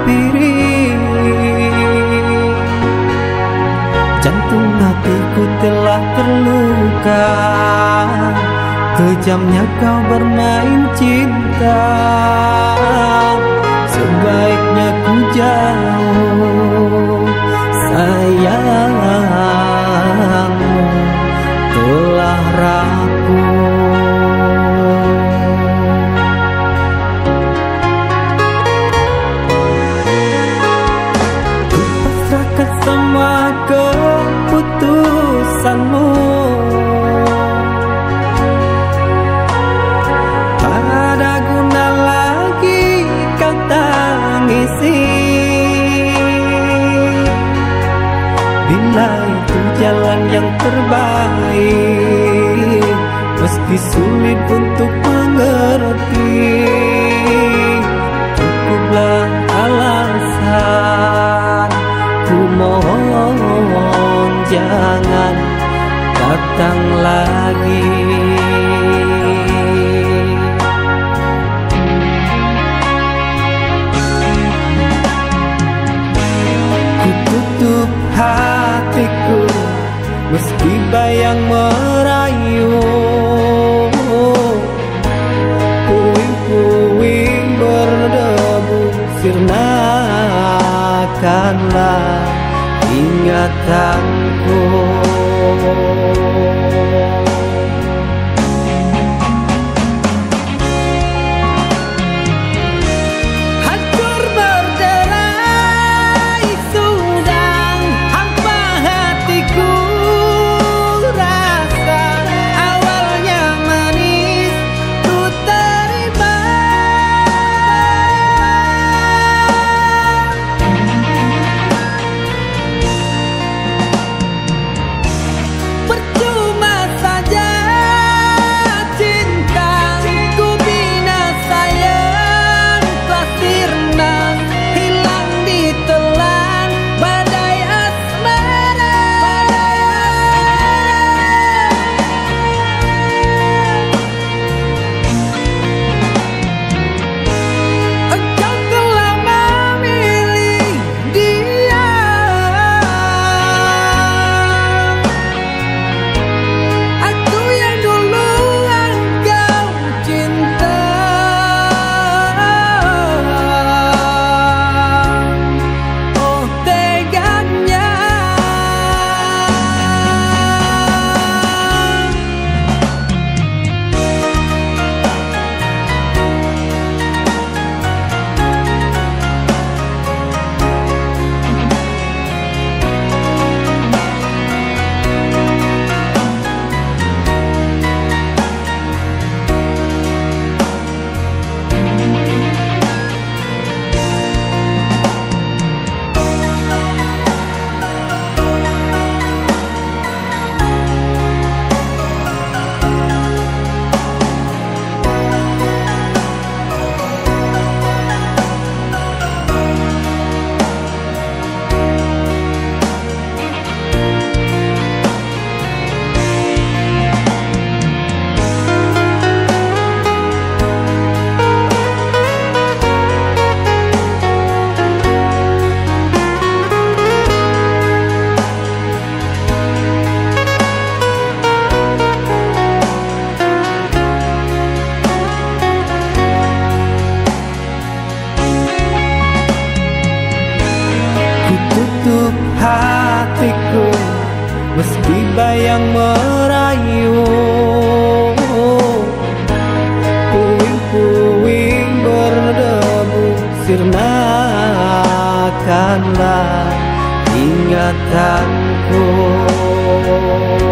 hampiri. Jantung hatiku telah terluka, kejamnya kau bermain cinta. Sebaiknya ku jauh, sayangmu telah rapuh. Ku pasrahkan semua keputusanmu, tak guna lagi kau tangisi. Bila itu jalan yang terbaik, meski sulit untuk mengerti, cukuplah alasan. Ku mohon jangan datang lagi. Ku tutup hatiku meski bayang merayu. Puing-puing berdebu, sirnakanlah ingatanku. Hancur berderai sudah hampa hatiku. Rasa awalnya manis ku terima. Percuma saja cintaku bina sayang telah sirna, hilang ditelan badai asmara. Engkau telah memilih dia, aku yang dulu engkau cinta. Oh teganya. Ku tutup hatiku meski bayang merayu. Puing-puing berdebu, sirnakanlah ingatanku.